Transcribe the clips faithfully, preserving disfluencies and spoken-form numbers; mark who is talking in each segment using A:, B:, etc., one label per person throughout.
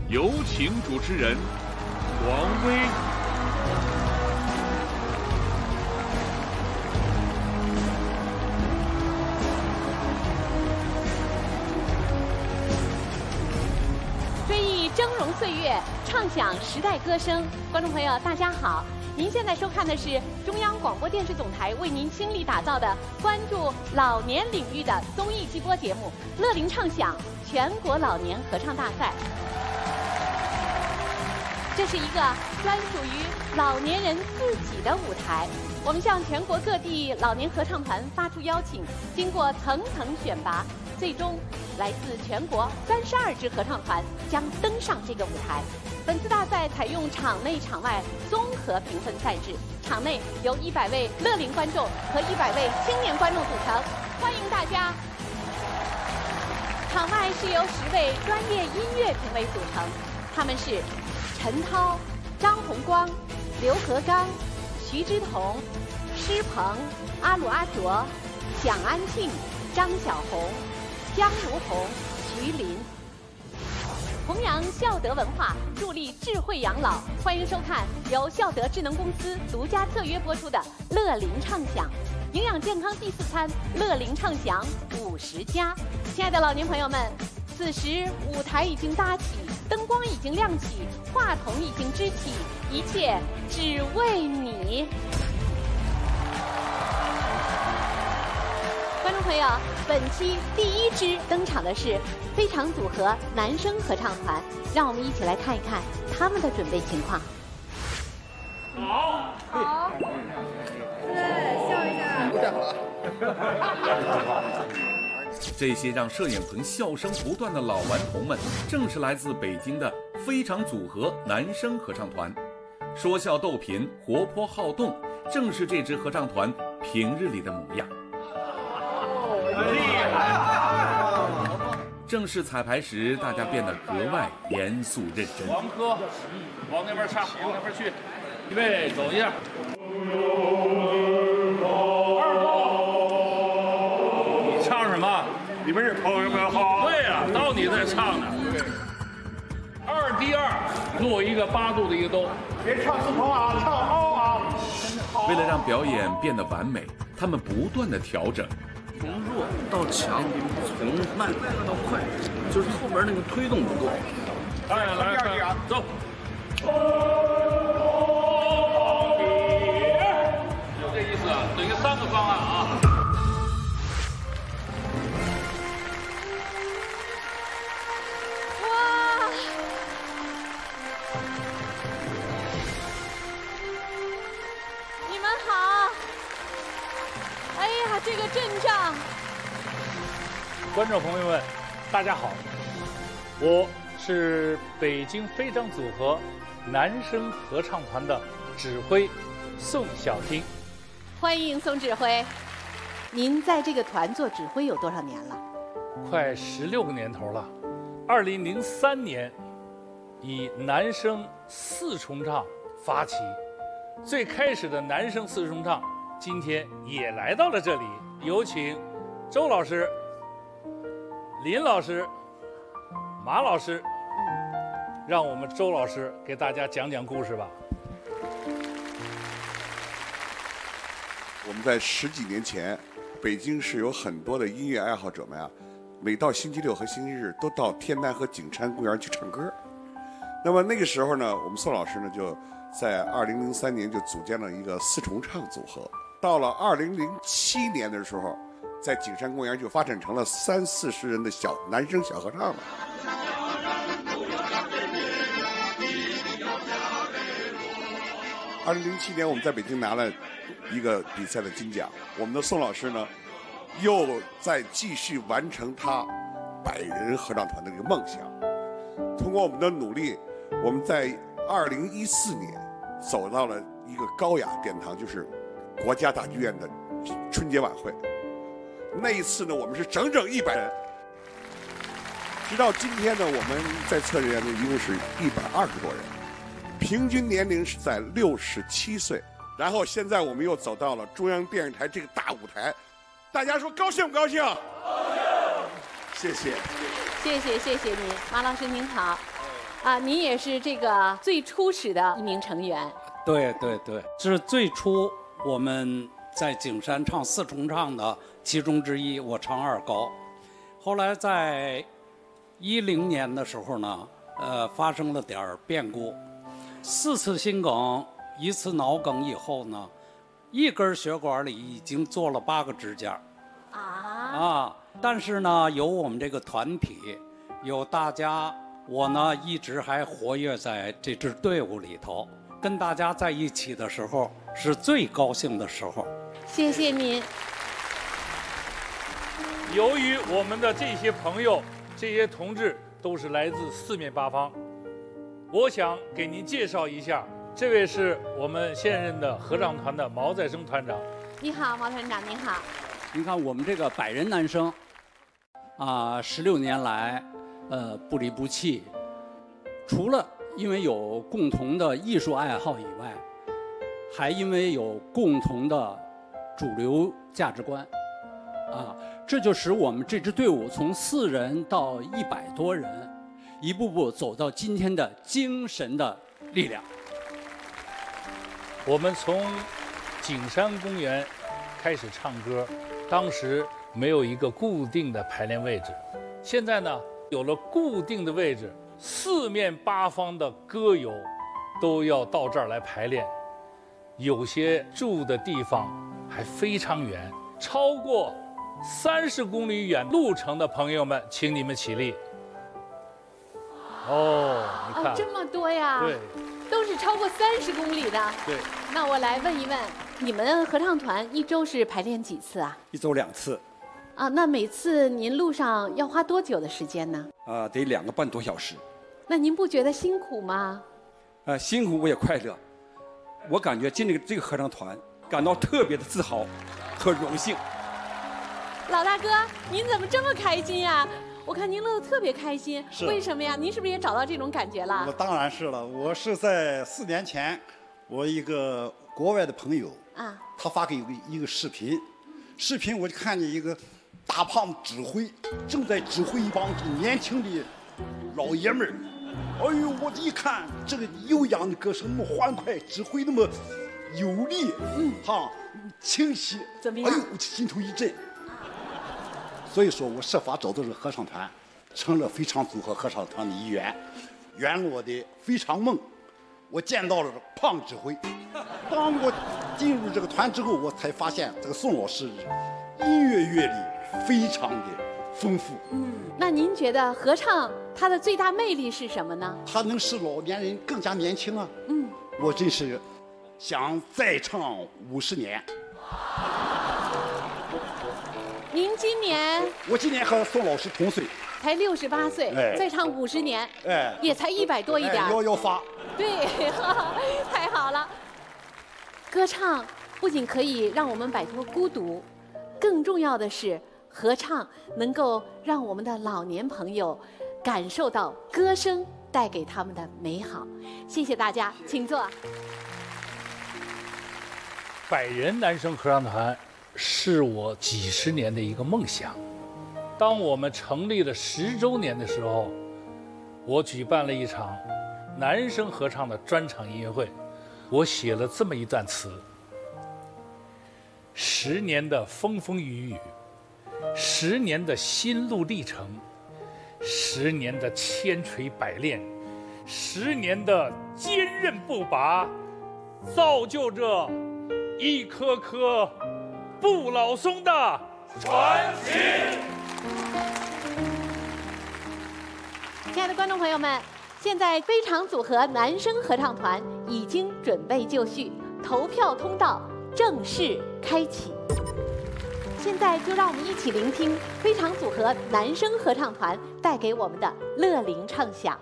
A: 有请主持人王威。
B: 追忆峥嵘岁月，畅享时代歌声。观众朋友，大家好！您现在收看的是中央广播电视总台为您倾力打造的关注老年领域的综艺季播节目《乐龄畅享全国老年合唱大赛》。这是一个专属于老年人自己的舞台。我们向全国各地老年合唱团发出邀请，经过层层选拔，最终来自全国三十二支合唱团将登上这个舞台。本次大赛采用场内场外综合评分赛制，场内由一百位乐龄观众和一百位青年观众组成，欢迎大家。场外是由十位专业音乐评委组成，他们是陈涛、张洪光、刘和刚、徐之彤、施鹏、阿鲁阿卓、蒋安庆、张小红、江如红、徐林。弘扬孝德文化，助力智慧养老。欢迎收看由孝德智能公司独家特约播出的《乐龄畅享》，营养健康第四餐，乐龄畅享五十加。亲爱的老年朋友们，此时舞台已经搭起，灯光已经亮起，话筒已经支起，一切只为你。观众朋友，本期第一支登场的是非常组合男声合唱团，让我们一起来看一看他们的准备情况。
A: 好，
C: 好，对，笑一下。
D: 不太好。
A: 这些让摄影棚笑声不断的老顽童们，正是来自北京的非常组合男声合唱团。说笑逗贫，活泼好动，正是这支合唱团平日里的模样。厉害！正式彩排时，大家变得格外严肃认真。
E: 王哥，往那边唱，往那边去。预备，走一下。二哥，你唱什么？
F: 你们是朋友们好。
E: 对呀、啊，到你在唱呢。二第二，落一个八度的一个哆。
F: 别唱四棚啊，唱凹啊。
A: 为了让表演变得完美，他们不断的调整。
G: 从弱到强，从慢到快，就是后边那个推动不够。
E: 来来来，走。有这意思，等于三个方案啊。
B: 哇！你们好。哎呀，这个阵仗！
H: 观众朋友们，大家好，我是北京非常组合男声合唱团的指挥宋晓汀。
B: 欢迎宋指挥。您在这个团做指挥有多少年了？
H: 快十六个年头了。二零零三年，以男声四重唱发起，最开始的男声四重唱。今天也来到了这里，有请周老师、林老师、马老师，让我们周老师给大家讲讲故事吧。
D: 我们在十几年前，北京市有很多的音乐爱好者们啊，每到星期六和星期日都到天坛和景山公园去唱歌。那么那个时候呢，我们宋老师呢就在二零零三年就组建了一个四重唱组合。到了二零零七年的时候，在景山公园就发展成了三四十人的小男声小合唱了。二零零七年，我们在北京拿了一个比赛的金奖。我们的宋老师呢，又在继续完成他百人合唱团的这个梦想。通过我们的努力，我们在二零一四年走到了一个高雅殿堂，就是国家大剧院的春节晚会。那一次呢，我们是整整一百人。直到今天呢，我们在测人员呢，一共是一百二十多人，平均年龄是在六十七岁。然后现在我们又走到了中央电视台这个大舞台，大家说高兴不高兴？高兴！谢谢，
B: 谢谢谢谢您，马老师您好。 啊，您也是这个最初始的一名成员。
I: 对对对，这是最初我们在景山唱四重唱的其中之一，我唱二高。后来在一零年的时候呢，呃，发生了点儿变故，四次心梗，一次脑梗以后呢，一根血管里已经做了八个支架。
B: 啊
I: 啊！但是呢，有我们这个团体，有大家，我呢一直还活跃在这支队伍里头，跟大家在一起的时候是最高兴的时候。
B: 谢谢您。
H: 由于我们的这些朋友、这些同志都是来自四面八方，我想给您介绍一下，这位是我们现任的合唱团的毛再生团长。
B: 你好，毛团长，您好。
I: 您看我们这个百人男声，啊，十六年来，呃，不离不弃。除了因为有共同的艺术爱好以外，还因为有共同的主流价值观，啊，这就使我们这支队伍从四人到一百多人，一步步走到今天的精神的力量。
H: 我们从景山公园开始唱歌。当时没有一个固定的排练位置，现在呢有了固定的位置，四面八方的歌友都要到这儿来排练，有些住的地方还非常远，超过三十公里远路程的朋友们，请你们起立。哦，你看，
B: 哦，这么多呀？
H: 对，
B: 都是超过三十公里的。
H: 对，
B: 那我来问一问。你们合唱团一周是排练几次啊？
J: 一周两次。
B: 啊，那每次您路上要花多久的时间呢？
J: 啊、呃，得两个半多小时。
B: 那您不觉得辛苦吗？
J: 呃，辛苦我也快乐。我感觉进这个这个合唱团，感到特别的自豪和荣幸。
B: 老大哥，您怎么这么开心呀？我看您乐得特别开心，
K: 是
B: 为什么呀？您是不是也找到这种感觉了？
K: 我当然是了，我是在四年前，我一个国外的朋友。
B: 啊，
K: 他发给一个一个视频，视频我就看见一个大胖指挥正在指挥一帮年轻的老爷们儿。哎呦，我一看这个悠扬的歌声那么欢快，指挥那么有力，嗯，哈，清晰，
B: 怎么样？
K: 哎呦，我心头一震。所以说我设法找到这个合唱团，成了非常组合合唱团的一员，圆了我的非常梦。我见到了胖指挥。当我进入这个团之后，我才发现这个宋老师音乐阅历非常的丰富。
B: 嗯，那您觉得合唱它的最大魅力是什么呢？
K: 它能使老年人更加年轻啊。
B: 嗯，
K: 我真是想再唱五十年。
B: 您今年？
K: 我今年和宋老师同岁。
B: 才六十八岁，
K: 哎、
B: 再唱五十年，
K: 哎，
B: 也才一百多一点。
K: 哎、要要发。
B: 对，太好了。歌唱不仅可以让我们摆脱孤独，更重要的是，合唱能够让我们的老年朋友感受到歌声带给他们的美好。谢谢大家，请坐。
H: 百人男声合唱团是我几十年的一个梦想。当我们成立了十周年的时候，我举办了一场男声合唱的专场音乐会，我写了这么一段词：十年的风风雨雨，十年的心路历程，十年的千锤百炼，十年的坚韧不拔，造就着一颗颗不老松的传奇。
B: 亲爱的观众朋友们，现在非常组合男声合唱团已经准备就绪，投票通道正式开启。现在就让我们一起聆听非常组合男声合唱团带给我们的乐龄唱响。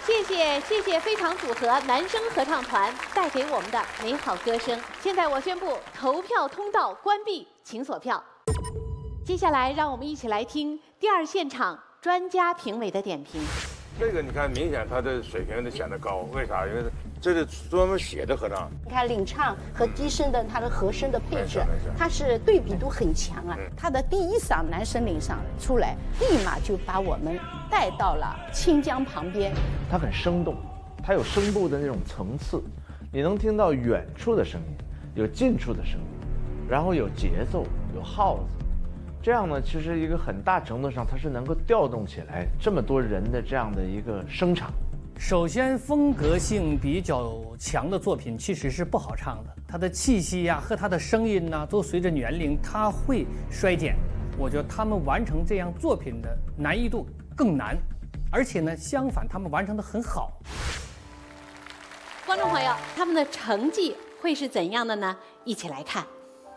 B: 谢谢谢谢非常组合男声合唱团带给我们的美好歌声。现在我宣布投票通道关闭，请锁票。接下来让我们一起来听第二现场专家评委的点评。
L: 这个你看，明显他的水平就显得高，为啥？因为这是专门写的合唱。
M: 你看领唱和低声的它的和声的配置，它是对比度很强啊。他的第一嗓男生领上出来，立马就把我们带到了清江旁边。
N: 它很生动，它有声部的那种层次，你能听到远处的声音，有近处的声音，然后有节奏，有号子。这样呢，其实一个很大程度上，它是能够调动起来这么多人的这样的一个声场。
O: 首先，风格性比较强的作品其实是不好唱的，它的气息呀、啊、和它的声音呐、啊，都随着年龄它会衰减。我觉得他们完成这样作品的难易度更难，而且呢，相反，他们完成的很好。
B: 观众朋友，他们的成绩会是怎样的呢？一起来看。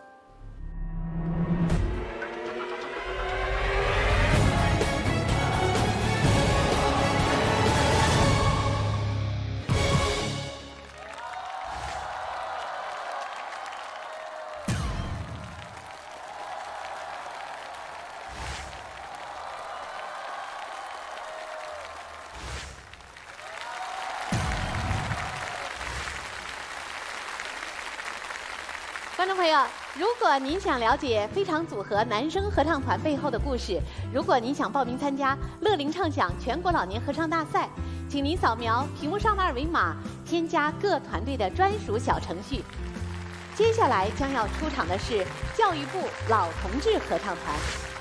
B: 观众朋友，如果您想了解非常组合男声合唱团背后的故事，如果您想报名参加乐龄唱响全国老年合唱大赛，请您扫描屏幕上的二维码，添加各团队的专属小程序。接下来将要出场的是教育部老同志合唱团。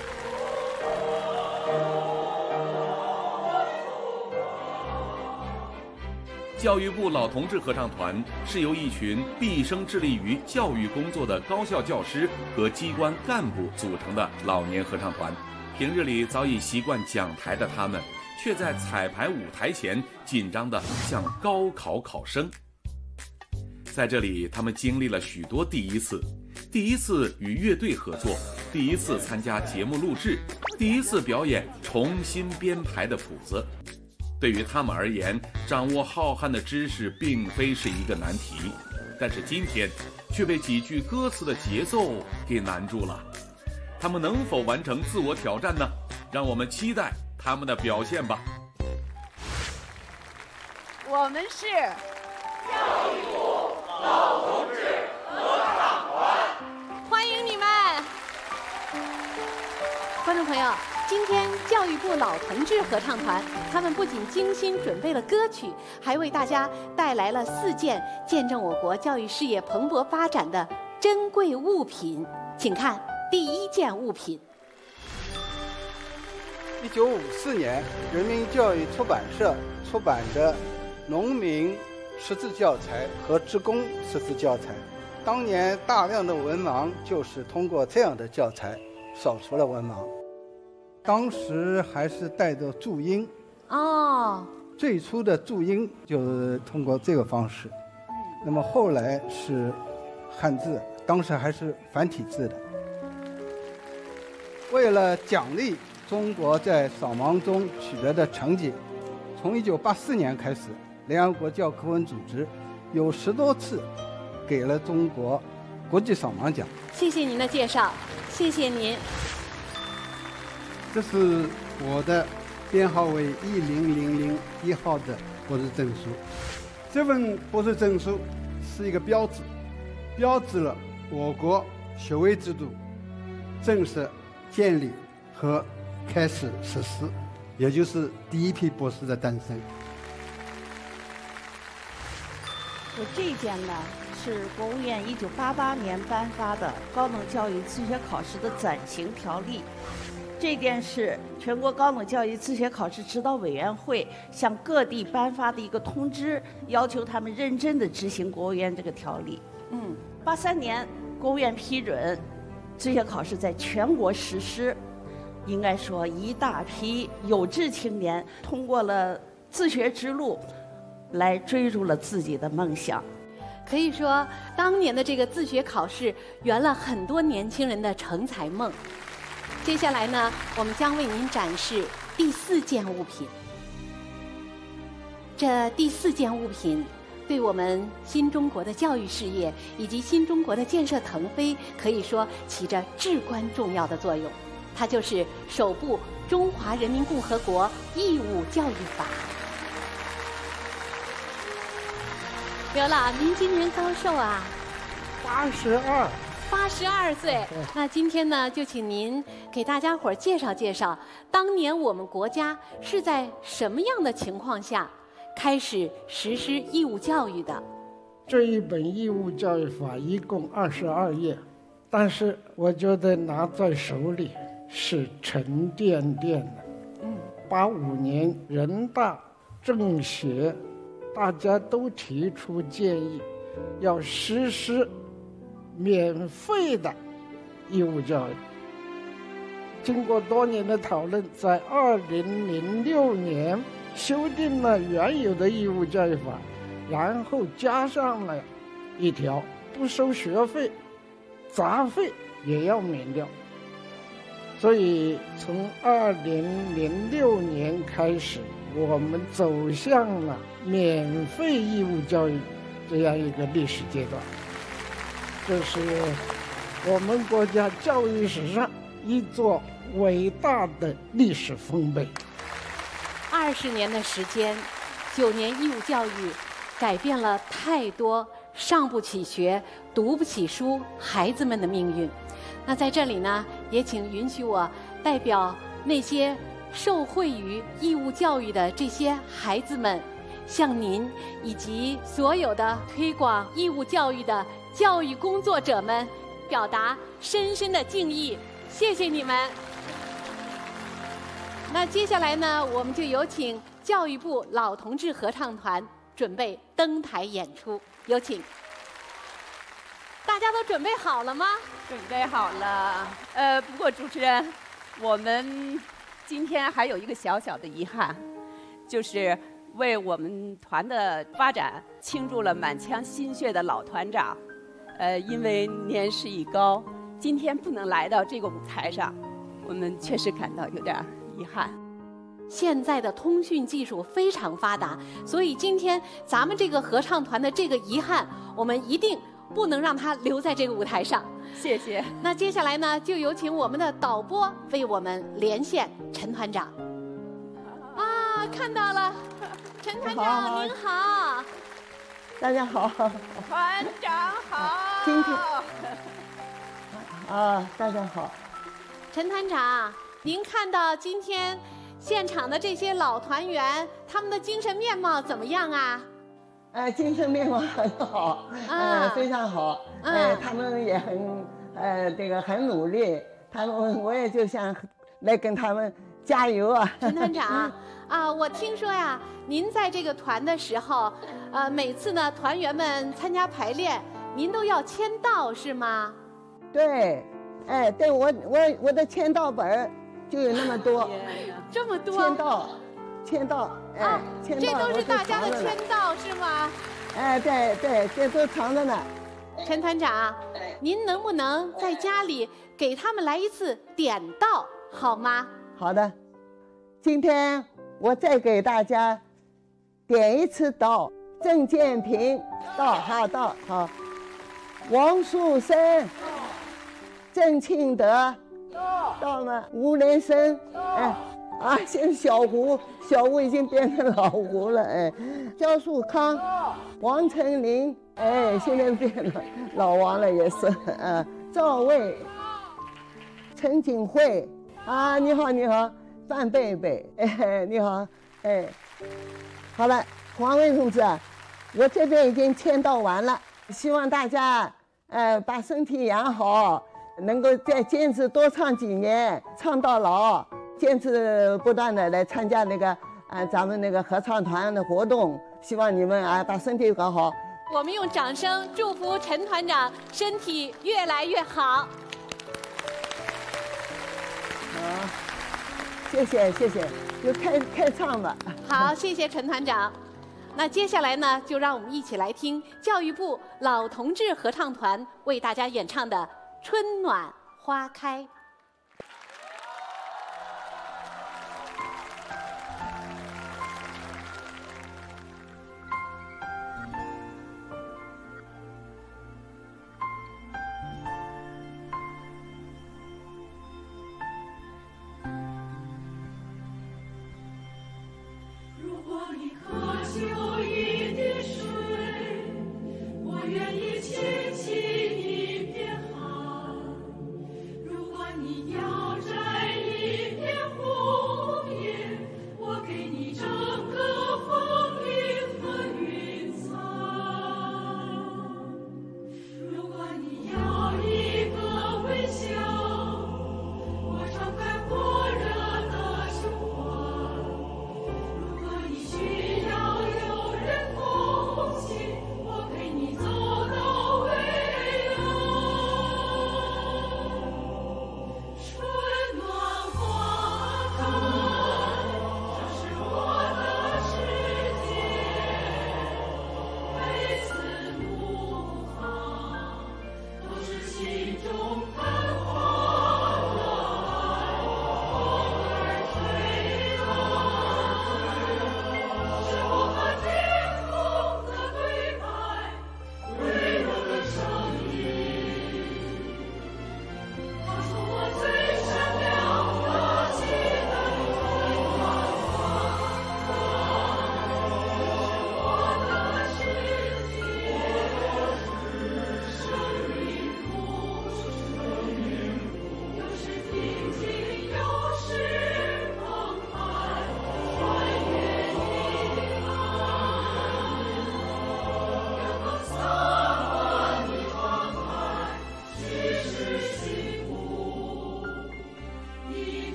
A: 教育部老同志合唱团是由一群毕生致力于教育工作的高校教师和机关干部组成的老年合唱团。平日里早已习惯讲台的他们，却在彩排舞台前紧张得像高考考生。在这里，他们经历了许多第一次：第一次与乐队合作，第一次参加节目录制，第一次表演重新编排的谱子。对于他们而言，掌握浩瀚的知识并非是一个难题，但是今天却被几句歌词的节奏给难住了。他们能否完成自我挑战呢？让我们期待他们的表现吧。
C: 我们是
P: 教育部老同志合唱团，
B: 欢迎你们！观众朋友，今天教育部老同志合唱团，他们不仅精心准备了歌曲，还为大家带来了四件见证我国教育事业蓬勃发展的珍贵物品。请看第一件物品。
Q: 一九五四年，人民教育出版社出版的农民识字教材和职工识字教材，当年大量的文盲就是通过这样的教材扫除了文盲。当时还是带着注音
B: 哦，
Q: 最初的注音就是通过这个方式，那么后来是汉字，当时还是繁体字的。为了奖励中国在扫盲中取得的成绩，从一九八四年开始，联合国教科文组织有十多次给了中国国际扫盲奖。
B: 谢谢您的介绍，谢谢您。
Q: 这是我的编号为一零零零一号的博士证书。这份博士证书是一个标志，标志了我国学位制度正式建立和开始实施，也就是第一批博士的诞生。
R: 我这一件呢，是国务院一九八八年颁发的高等教育自学考试的暂行条例。这件是全国高等教育自学考试指导委员会向各地颁发的一个通知，要求他们认真地执行国务院这个条例。嗯，八三年国务院批准自学考试在全国实施，应该说一大批有志青年通过了自学之路，来追逐了自己的梦想。
B: 可以说，当年的这个自学考试圆了很多年轻人的成才梦。接下来呢，我们将为您展示第四件物品。 这第四件物品对我们新中国的教育事业以及新中国的建设腾飞，可以说起着至关重要的作用。它就是首部《中华人民共和国义务教育法》。刘老，您今年高寿啊？
Q: 八十二。
B: 八十二岁。那今天呢，就请您给大家伙儿介绍介绍，当年我们国家是在什么样的情况下开始实施义务教育的？
Q: 这一本义务教育法一共二十二页，但是我觉得拿在手里是沉甸甸的。嗯，八五年人大政协大家都提出建议，要实施免费的义务教育。经过多年的讨论，在二零零六年修订了原有的义务教育法，然后加上了一条不收学费，杂费也要免掉。所以从二零零六年开始，我们走向了免费义务教育这样一个历史阶段。这是我们国家教育史上一座伟大的历史丰碑。
B: 二十年的时间，九年义务教育改变了太多上不起学、读不起书孩子们的命运。那在这里呢，也请允许我代表那些受惠于义务教育的这些孩子们，向您以及所有的推广义务教育的教育工作者们表达深深的敬意，谢谢你们。那接下来呢，我们就有请教育部老同志合唱团准备登台演出，有请。大家都准备好了吗？
S: 准备好了。呃，不过主持人，我们今天还有一个小小的遗憾，就是为我们团的发展倾注了满腔心血的老团长，呃，因为年事已高，今天不能来到这个舞台上，我们确实感到有点遗憾。
B: 现在的通讯技术非常发达，所以今天咱们这个合唱团的这个遗憾，我们一定不能让它留在这个舞台上。
S: 谢谢。
B: 那接下来呢，就有请我们的导播为我们连线陈团长。啊，看到了，陈团长您好。
T: 大家好。
S: 团长好。
T: 今天啊，大家好。
B: 陈团长，您看到今天现场的这些老团员，他们的精神面貌怎么样啊？
T: 呃，精神面貌很好，呃，非常好，呃，他们也很，呃，这个很努力，他们我也就想来跟他们加油啊。
B: 陈团长，啊，我听说呀，您在这个团的时候，呃，每次呢团员们参加排练，您都要签到是吗？
T: 对，哎，对我我我的签到本就有那么多，
B: 这么多
T: 签到。签到，哎，
B: 啊、
T: 签到，
B: 这都是大家的签到是吗？
T: 哎，对对，这都藏着呢。
B: 陈团长，您能不能在家里给他们来一次点到，好吗？
T: 好的，今天我再给大家点一次到。郑建平到，好到好。王树生，郑庆德到吗？吴连生，哎。啊，现在小胡，小胡已经变成老胡了，哎，焦树康，王成林，哎，现在变了老王了也是，啊，赵卫，陈景惠，啊，你好你好，范贝贝，哎，你好，哎，好了，黄卫同志，我这边已经签到完了，希望大家，呃，把身体养好，能够再坚持多唱几年，唱到老。坚持不断的来参加那个，呃，咱们那个合唱团的活动，希望你们啊把身体搞好。
B: 我们用掌声祝福陈团长身体越来越好。好，
T: 谢谢谢谢，就开开唱吧。
B: 好，谢谢陈团长。那接下来呢，就让我们一起来听教育部老同志合唱团为大家演唱的《春暖花开》。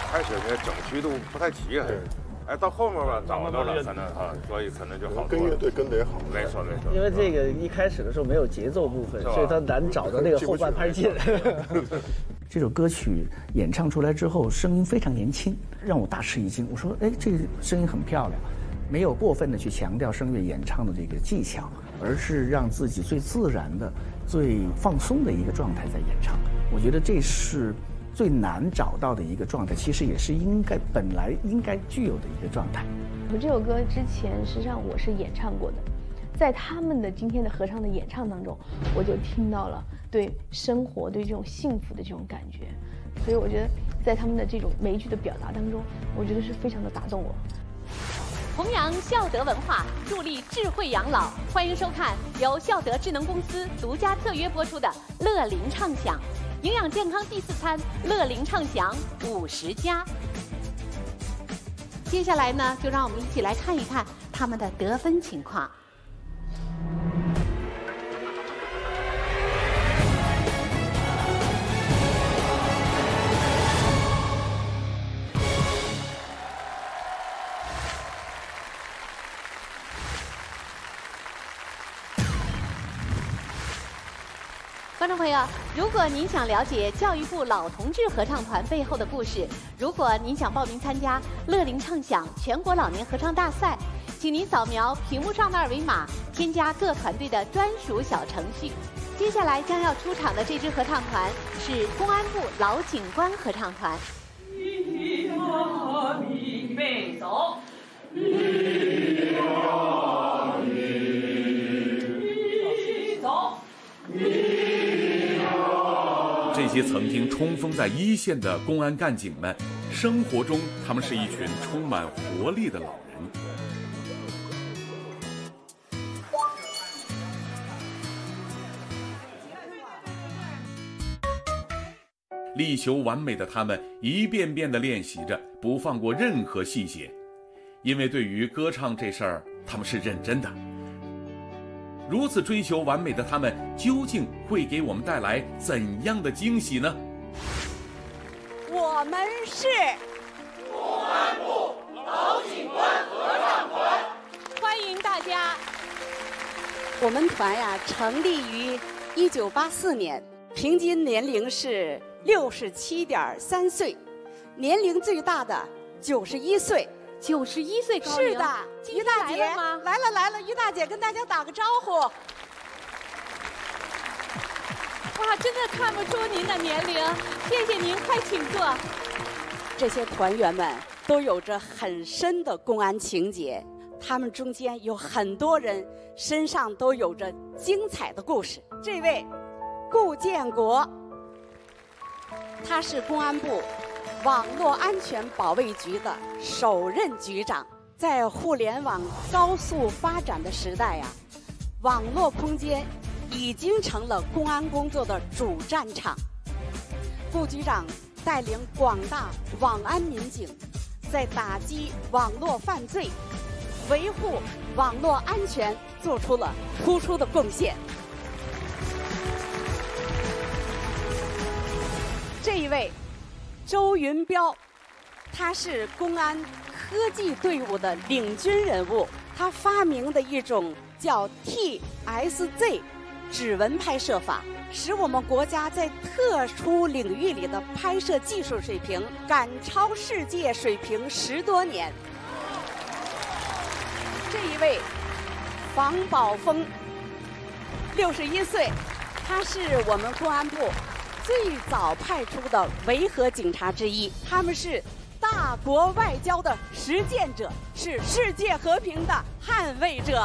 L: 开始呢整齐度不太齐，还是。哎，到后面吧找到了，可能啊，所以可能就好多了。
F: 跟乐队跟得也好。
L: 没错没错。
U: 因为这个一开始的时候没有节奏部分，所以他难找到那个后半拍劲。
V: 这首歌曲演唱出来之后，声音非常年轻，让我大吃一惊。我说，哎，这个声音很漂亮，没有过分的去强调声乐演唱的这个技巧，而是让自己最自然的、最放松的一个状态在演唱。我觉得这是最难找到的一个状态，其实也是应该本来应该具有的一个状态。
C: 我这首歌之前实际上我是演唱过的，在他们的今天的合唱的演唱当中，我就听到了对生活、对这种幸福的这种感觉，所以我觉得在他们的这种每一句的表达当中，我觉得是非常的打动我。
B: 弘扬孝德文化，助力智慧养老。欢迎收看由孝德智能公司独家特约播出的《乐龄畅享》，营养健康第四餐，乐龄畅享五十加。接下来呢，就让我们一起来看一看他们的得分情况。观众朋友，如果您想了解教育部老同志合唱团背后的故事，如果您想报名参加乐龄畅享全国老年合唱大赛，请您扫描屏幕上的二维码，添加各团队的专属小程序。接下来将要出场的这支合唱团是公安部老警官合唱团。
P: 预备走。走。
A: 这些曾经冲锋在一线的公安干警们，生活中他们是一群充满活力的老人。力求完美的他们，一遍遍地练习着，不放过任何细节，因为对于歌唱这事儿，他们是认真的。如此追求完美的他们，究竟会给我们带来怎样的惊喜呢？
R: 我们是
P: 公安部老警官合唱团，
B: 欢迎大家。
R: 我们团呀，成立于一九八四年，平均年龄是六十七点三岁，年龄最大的九十一岁。
B: 九十一岁高龄，
R: 是的，于大姐
B: 来了吗？
R: 来了来了，于大姐跟大家打个招呼。哇，
B: 真的看不出您的年龄，谢谢您，快请坐。
R: 这些团员们都有着很深的公安情节，他们中间有很多人身上都有着精彩的故事。这位顾建国，他是公安部网络安全保卫局的首任局长。在互联网高速发展的时代呀、啊，网络空间已经成了公安工作的主战场。顾局长带领广大网安民警，在打击网络犯罪、维护网络安全做出了突出的贡献。这一位周云彪，他是公安科技队伍的领军人物，他发明的一种叫 T S Z 指纹拍摄法，使我们国家在特殊领域里的拍摄技术水平赶超世界水平十多年。这一位房宝峰，六十一岁，他是我们公安部最早派出的维和警察之一，他们是大国外交的实践者，是世界和平的捍卫者。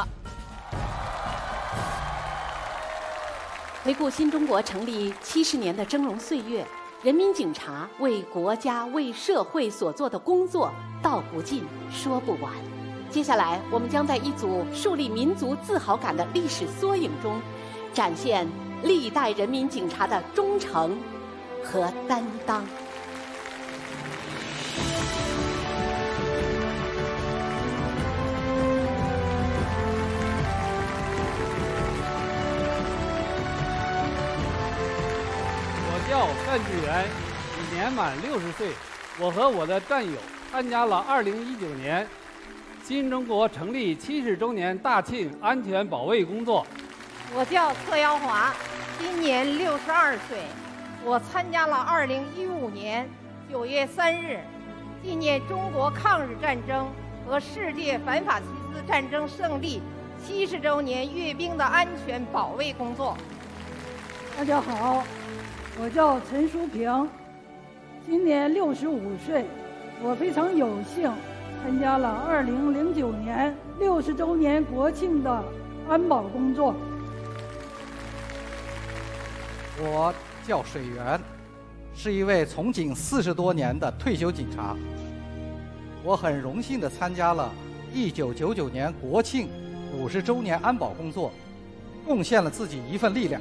B: 回顾新中国成立七十年的峥嵘岁月，人民警察为国家、为社会所做的工作道不尽、说不完。接下来，我们将在一组树立民族自豪感的历史缩影中，展现历代人民警察的忠诚和担当。
W: 我叫范志源，已年满六十岁，
E: 我和我的战友参加了二零一九年新中国成立七十周年大庆安全保卫工作。
G: 我叫侧腰华，今年六十二岁。我参加了二零一五年九月三日纪念中国抗日战争和世界反法西斯战争胜利七十周年阅兵的安全保卫工作。
W: 大家好，我叫陈淑平，今年六十五岁。我非常有幸参加了二零零九年六十周年国庆的安保工作。
X: 我叫水源，是一位从警四十多年的退休警察。我很荣幸地参加了一九九九年国庆五十周年安保工作，贡献了自己一份力量。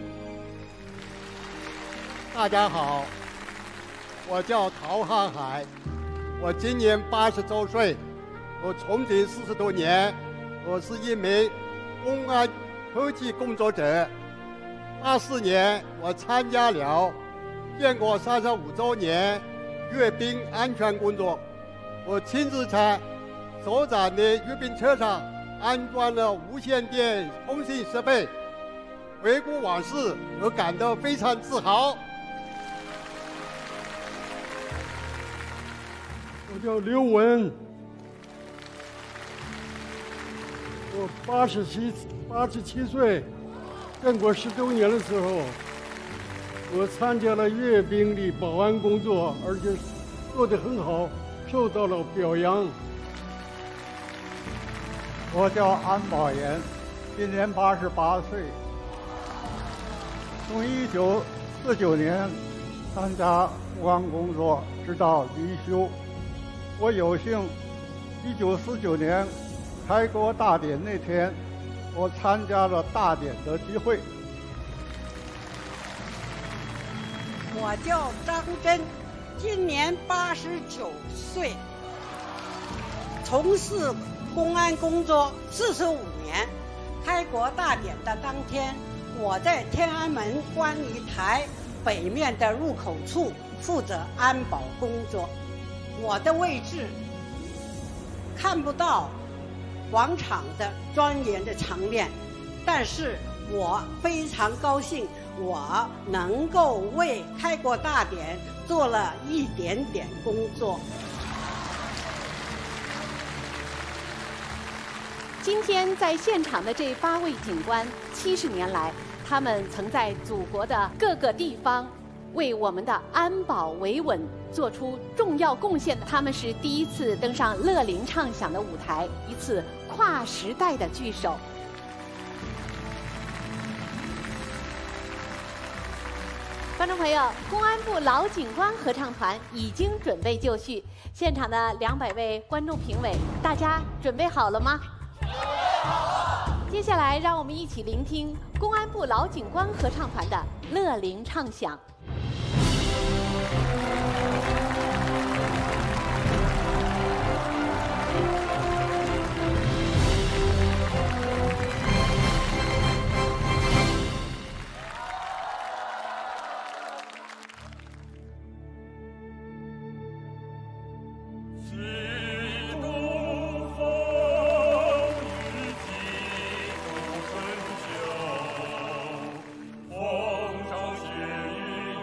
Y: 大家好，我叫陶汉海，我今年八十周岁，我从警四十多年，我是一名公安科技工作者。八四年，我参加了建国三十五周年阅兵安全工作，我亲自在首长的阅兵车上安装了无线电通信设备。回顾往事，我感到非常自豪。
Q: 我叫刘文，我八十七八十七岁，建国十周年的时候，我参加了阅兵的保安工作，而且做得很好，受到了表扬。
X: 我叫安保岩，今年八十八岁，从一九四九年参加公安工作，直到离休。我有幸，一九四九年开国大典那天，我参加了大典的集会。
Z: 我叫张真，今年八十九岁，从事公安工作四十五年。开国大典的当天，我在天安门观礼台北面的入口处负责安保工作。我的位置看不到广场的庄严的场面，但是我非常高兴，我能够为开国大典做了一点点工作。
B: 今天在现场的这八位警官，七十年来，他们曾在祖国的各个地方为我们的安保维稳做出重要贡献的。他们是第一次登上乐龄唱响的舞台，一次跨时代的聚首。观众朋友，公安部老警官合唱团已经准备就绪，现场的两百位观众评委，大家准备好了吗？准备好了。接下来，让我们一起聆听公安部老警官合唱团的乐龄唱响。
P: 风上血雨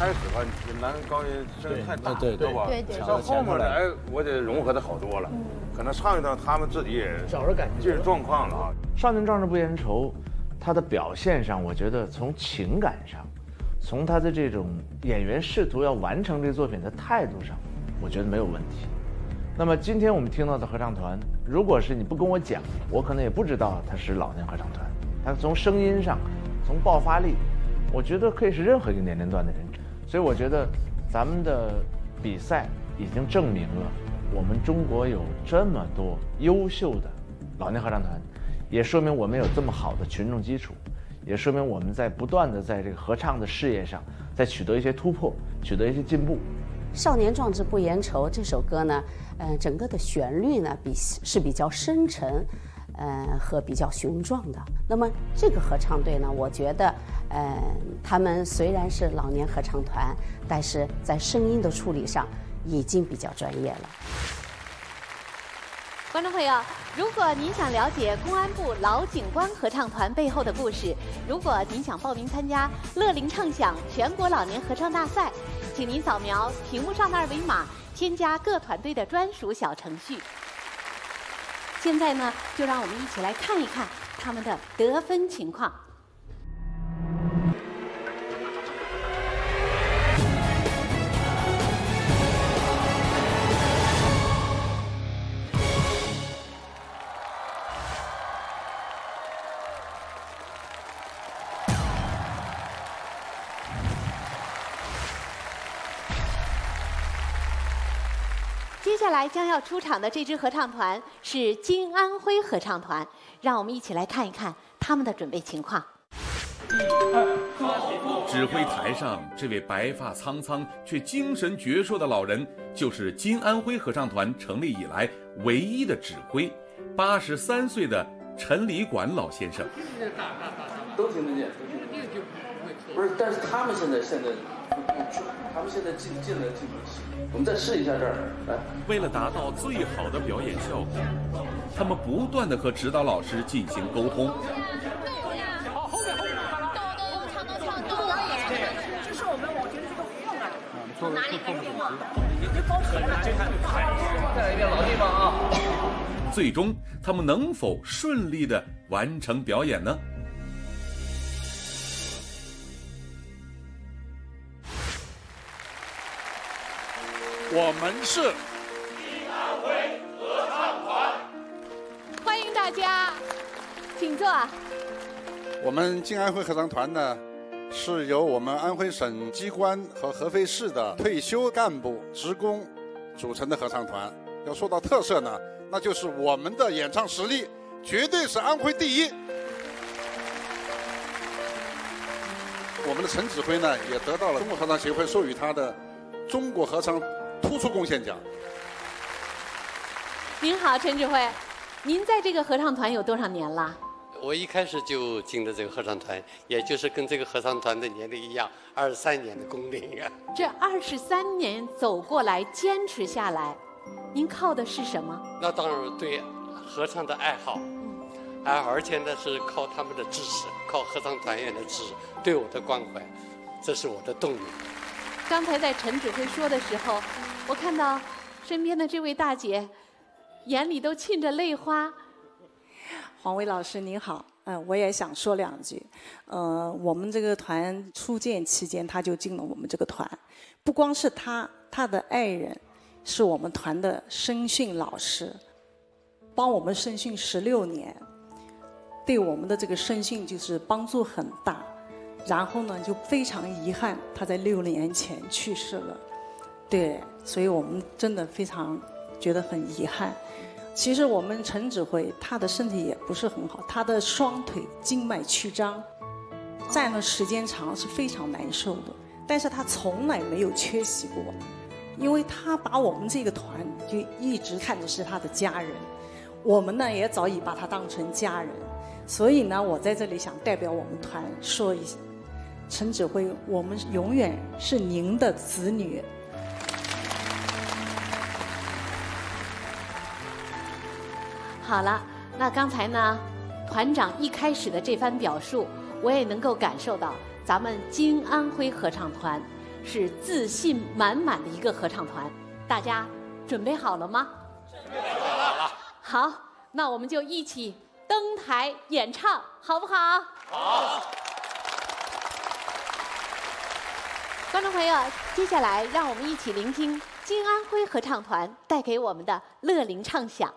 L: 始吧，男高音声音太大，
U: 对对
L: 吧？
U: 对对。
L: 到后面来，我得融合的好多了。可能上一段他们自己也
U: 找着感觉，
L: 进入状况了啊。
N: 少年壮志不言愁，他的表现上，我觉得从情感上，从他的这种演员试图要完成这个作品的态度上，我觉得没有问题。那么今天我们听到的合唱团，如果是你不跟我讲，我可能也不知道他是老年合唱团。他从声音上，从爆发力，我觉得可以是任何一个年龄段的人。所以我觉得咱们的比赛已经证明了，我们中国有这么多优秀的老年合唱团，也说明我们有这么好的群众基础，也说明我们在不断的在这个合唱的事业上，在取得一些突破，取得一些进步。
D: 少年壮志不言愁这首歌呢，呃，整个的旋律呢比是比较深沉，呃和比较雄壮的。那么这个合唱队呢，我觉得，呃，他们虽然是老年合唱团，但是在声音的处理上已经比较专业了。
B: 观众朋友，如果您想了解公安部老警官合唱团背后的故事，如果您想报名参加乐龄唱响全国老年合唱大赛，请您扫描屏幕上的二维码，添加各团队的专属小程序。现在呢，就让我们一起来看一看他们的得分情况。接下来将要出场的这支合唱团是金安徽合唱团，让我们一起来看一看他们的准备情况。
A: 指挥台上这位白发苍苍却精神矍铄的老人，就是金安徽合唱团成立以来唯一的指挥，八十三岁的陈礼管老先生。
U: 都听得见，都听得见。不是，但是他们现在现在，他们现在进进来进不去。我们再试一下这儿，来。
A: 为了达到最好的表演效果，他们不断地和指导老师进行沟通。
P: 就是我们，我觉得这个缝啊，从哪里开始放？
U: 再来一遍老地方啊！
A: 最终，他们能否顺利地完成表演呢？
F: 我们是
P: 金安徽合唱团，
B: 欢迎大家，请坐。
H: 我们金安徽合唱团呢，是由我们安徽省机关和合肥市的退休干部职工组成的合唱团。要说到特色呢，那就是我们的演唱实力绝对是安徽第一。我们的陈指挥呢，也得到了中国合唱协会授予他的中国合唱突出贡献奖。
B: 您好，陈指挥，您在这个合唱团有多少年了？
I: 我一开始就进的这个合唱团，也就是跟这个合唱团的年龄一样，二十三年的工龄啊。
B: 这二十三年走过来，坚持下来，您靠的是什么？
I: 那当然对合唱的爱好，啊，而且呢是靠他们的支持，靠合唱团员的支持，对我的关怀，这是我的动力。
B: 刚才在陈指挥说的时候，我看到身边的这位大姐眼里都沁着泪花。
J: 黄伟老师您好，嗯、呃，我也想说两句。呃，我们这个团初建期间，他就进了我们这个团，不光是他，他的爱人是我们团的声训老师，帮我们声训十六年，对我们的这个声训就是帮助很大。然后呢，就非常遗憾，他在六年前去世了。对，所以我们真的非常觉得很遗憾。其实我们陈指挥他的身体也不是很好，他的双腿静脉曲张，站的时间长是非常难受的。但是他从来没有缺席过，因为他把我们这个团就一直看的是他的家人，我们呢也早已把他当成家人。所以呢，我在这里想代表我们团说一下，陈指挥，我们永远是您的子女。
B: 好了，那刚才呢，团长一开始的这番表述，我也能够感受到咱们金安徽合唱团是自信满满的一个合唱团。大家准备好了吗？
F: 准备好了。
B: 好，那我们就一起登台演唱，好不好？
F: 好。
B: 观众朋友，接下来让我们一起聆听金安徽合唱团带给我们的乐龄唱响。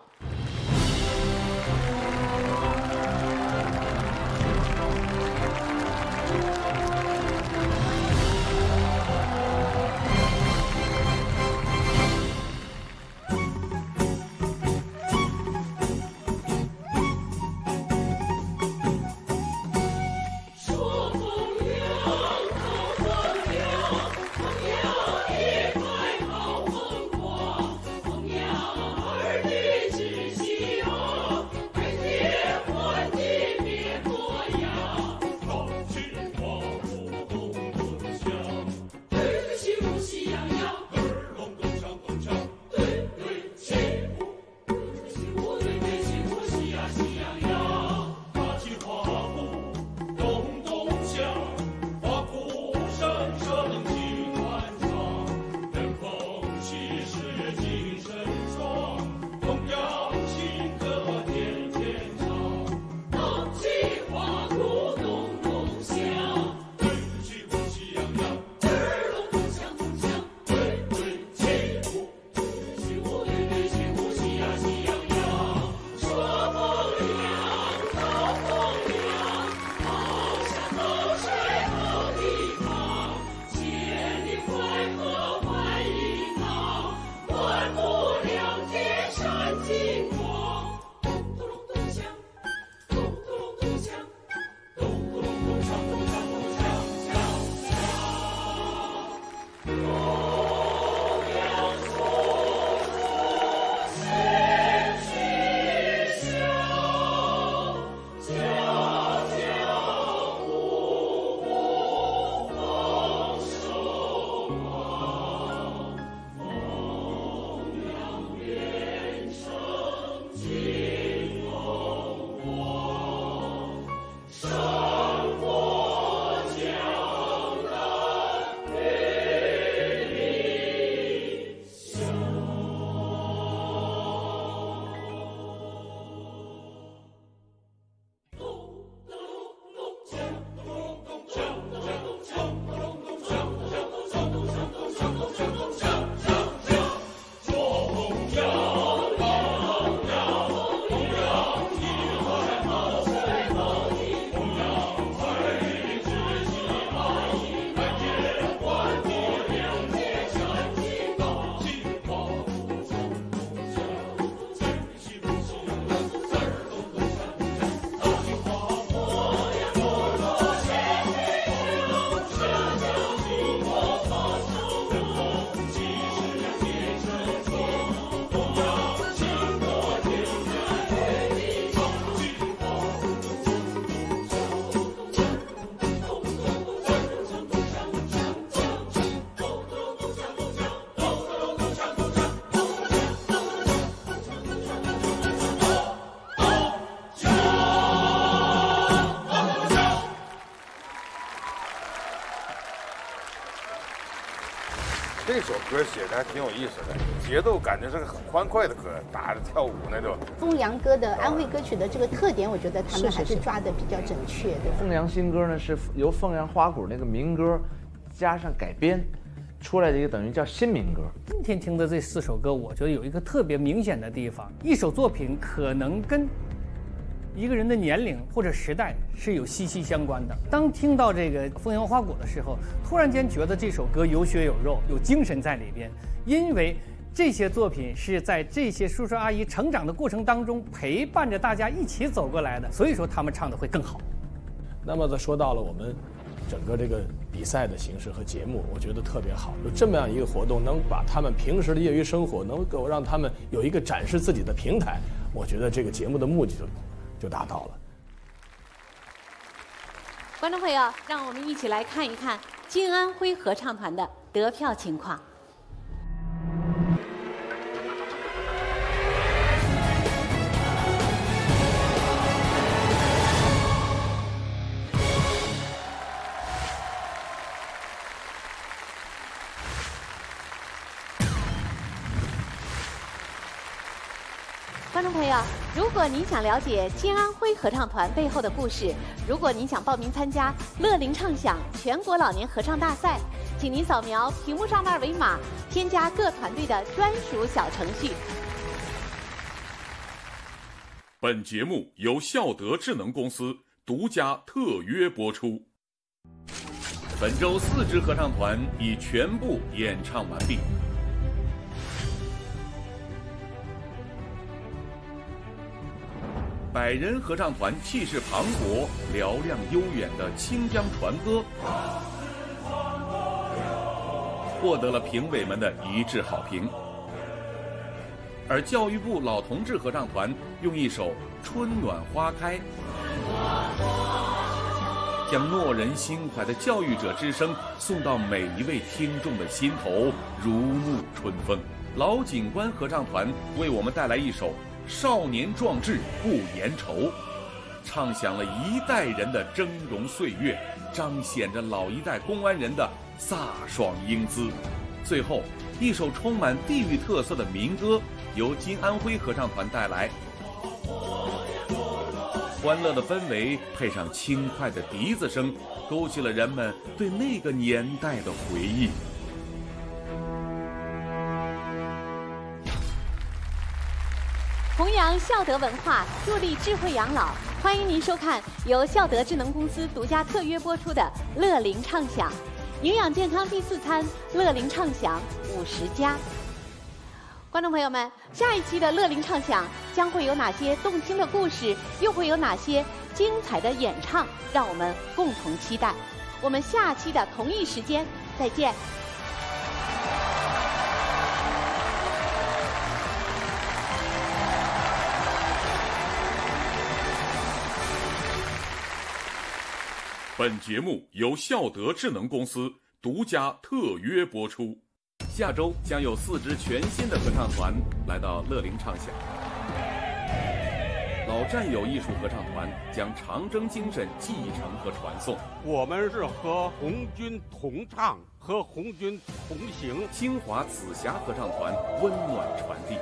L: 这首歌写的还挺有意思的，节奏感觉是个很欢快的歌，打着跳舞那种。
K: 凤阳歌的安徽歌曲的这个特点，我觉得他们还是抓的比较准确的。
N: 凤阳新歌呢，是由凤阳花鼓那个民歌加上改编出来的一个，等于叫新民歌。
M: 今天听的这四首歌，我觉得有一个特别明显的地方，一首作品可能跟一个人的年龄或者时代是有息息相关的。当听到这个凤阳花鼓的时候，突然间觉得这首歌有血有肉，有精神在里边，因为这些作品是在这些叔叔阿姨成长的过程当中陪伴着大家一起走过来的，所以说他们唱的会更好。
O: 那么，说到了我们整个这个比赛的形式和节目，我觉得特别好。有这么样一个活动，能把他们平时的业余生活，能够让他们有一个展示自己的平台，我觉得这个节目的目的就就达到了。
B: 观众朋友，让我们一起来看一看金安徽合唱团的得票情况。 观众朋友，如果您想了解金安徽合唱团背后的故事，如果您想报名参加乐龄畅享全国老年合唱大赛，请您扫描屏幕上的二维码，添加各团队的专属小程序。
A: 本节目由孝德智能公司独家特约播出。本周四支合唱团已全部演唱完毕。百人合唱团气势磅礴、嘹亮悠远的《清江船歌》获得了评委们的一致好评，而教育部老同志合唱团用一首《春暖花开》将诺人心怀的教育者之声送到每一位听众的心头，如沐春风。老警官合唱团为我们带来一首《少年壮志不言愁》，唱响了一代人的峥嵘岁月，彰显着老一代公安人的飒爽英姿。最后，一首充满地域特色的民歌由金安徽合唱团带来，欢乐的氛围配上轻快的笛子声，勾起了人们对那个年代的回忆。
B: 弘扬孝德文化，助力智慧养老。欢迎您收看由孝德智能公司独家特约播出的《乐龄畅享》，营养健康第四餐，乐龄畅享五十加。观众朋友们，下一期的《乐龄畅享》将会有哪些动听的故事，又会有哪些精彩的演唱，让我们共同期待。我们下期的同一时间再见。
A: 本节目由孝德智能公司独家特约播出。下周将有四支全新的合唱团来到乐龄畅享。老战友艺术合唱团将长征精神继承和传颂。
C: 我们是和红军同唱，和红军同行。
A: 清华紫霞合唱团温暖传递，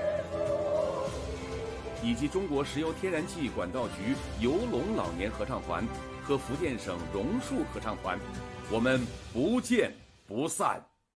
A: 以及中国石油天然气管道局游龙老年合唱团和福建省榕树合唱团，我们不见不散。